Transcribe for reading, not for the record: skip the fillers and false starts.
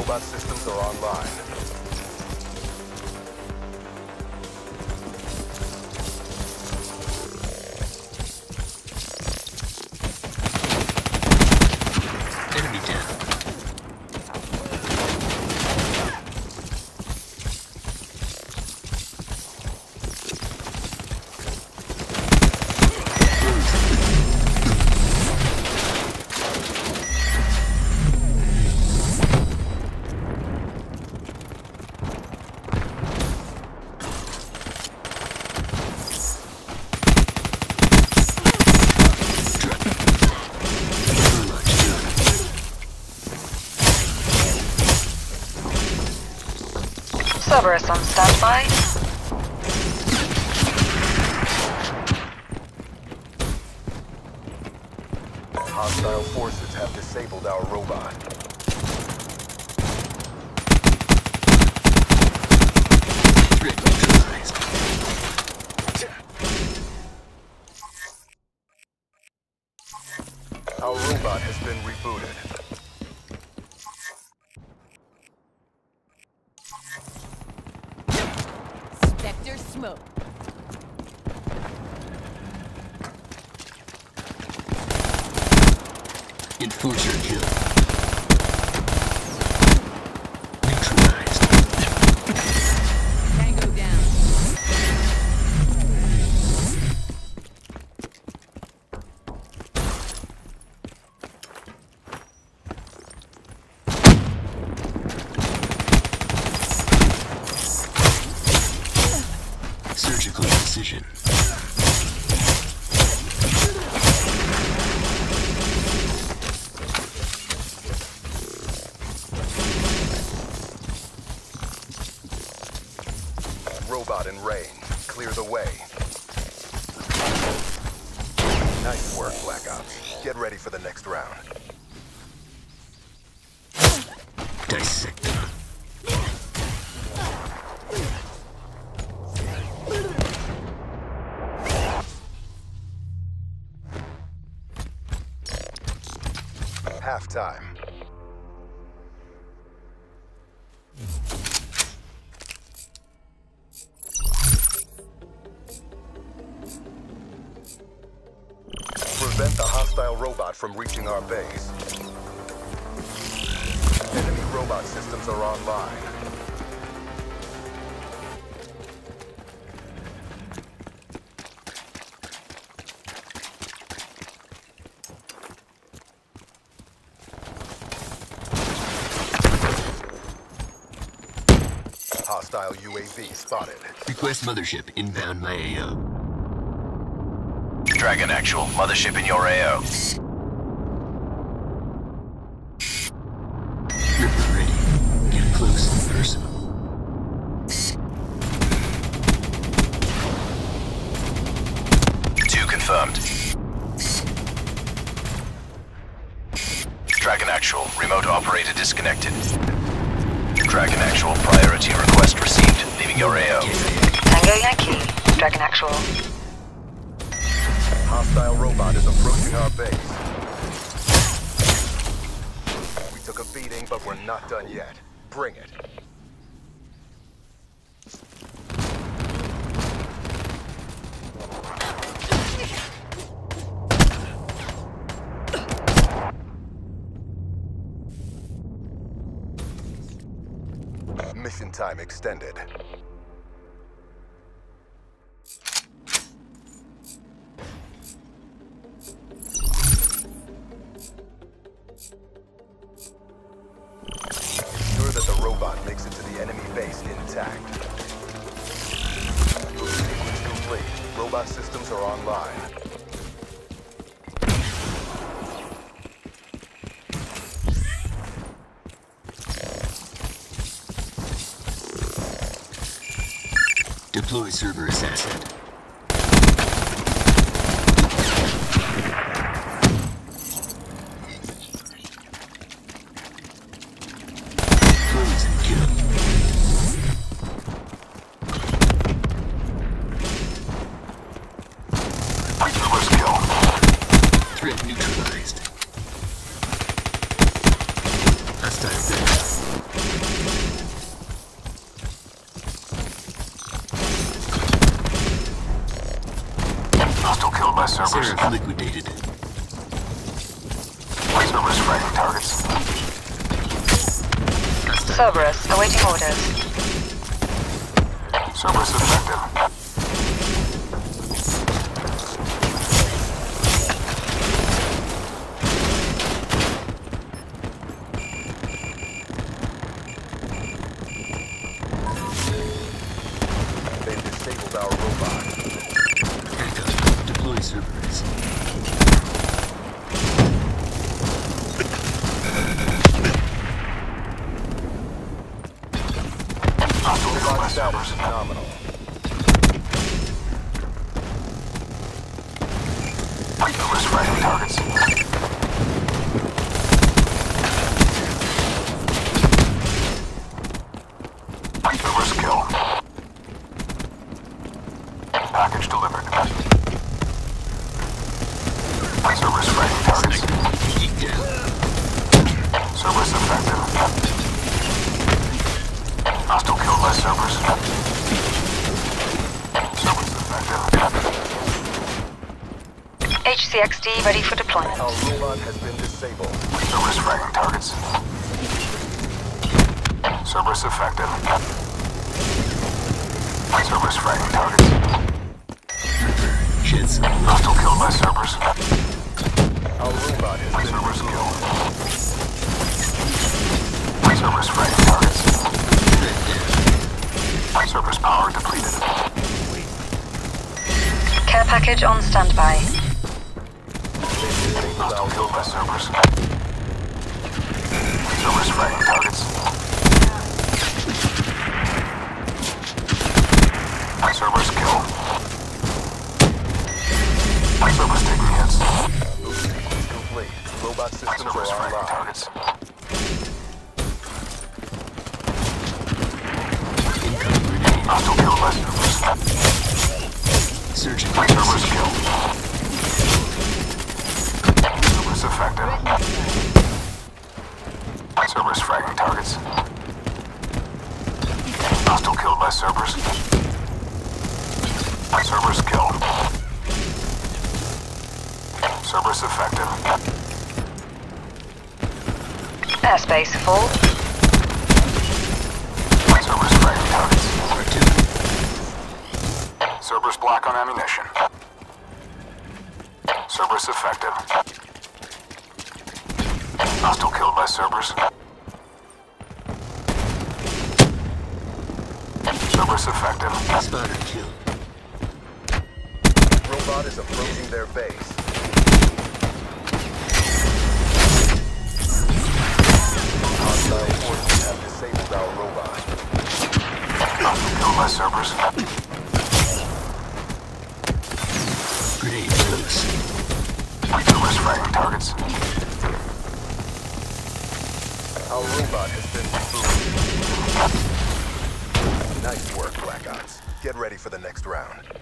Robot systems are online. Enemy down. Cerberus on standby. Hostile forces have disabled our robot. Threat neutralized. Our robot has been rebooted. Spectre smoke. Enforcer kill. Neutralized. Tango down. Surgical precision. Robot in range. Clear the way. Nice work, Black Ops. Get ready for the next round. Dissect them. Halftime. Prevent the hostile robot from reaching our base. Enemy robot systems are online. Hostile UAV spotted. Request mothership inbound my AO. Dragon Actual, mothership in your AO. Ripper ready. Get close and personal. Two confirmed. Dragon Actual, remote operator disconnected. Dragon Actual, priority request received. Leaving your AO. Tango Yankee. Dragon Actual. Hostile robot is approaching our base. We took a beating, but we're not done yet. Bring it. Mission time extended. Ensure that the robot makes it to the enemy base intact. Move sequence complete. Robot systems are online. Deploy Cerberus asset. Close and kill. First kill. Threat neutralized. Hostile dead. Cerberus. Sheriff liquidated. Cerberus fragging targets. Cerberus, awaiting orders. Cerberus effective. They've disabled our robot. Backup. Deploy Cerberus. Robot status is nominal. Cerberus fragging targets. Cerberus kill. Package delivered. Cerberus fragging targets. Geek down. Cerberus effective. Hostile killed by Cerberus. Cerberus effective. HCXD ready for deployment. Our robot has been disabled. Cerberus fragging targets. Cerberus effective. Cerberus fragging targets. Jets. Hostile killed by Cerberus. Our robot has been Cerberus killed. Cerberus fragging targets. Cerberus power depleted. Care package on standby. Hostile killed by Cerberus. Cerberus fragging targets. Cerberus kill. Cerberus taking hits. Complete. Robot systems are online. Targets. Hostile killed by Cerberus. Searching. Cerberus kill. Cerberus effective. Cerberus fragging targets. Hostile killed by Cerberus. Cerberus kill. Cerberus effective. Airspace full. Cerberus fragging targets. Cerberus black on ammunition. Cerberus effective. Hostile killed by Cerberus. Cerberus effective. Spotter kill. Robot is approaching their base. Hostile forces have disabled our robot. Hostile killed by Cerberus. Grenade loose. Cerberus fragging targets. Our robot has been rebooted. Nice work, Black Ops. Get ready for the next round.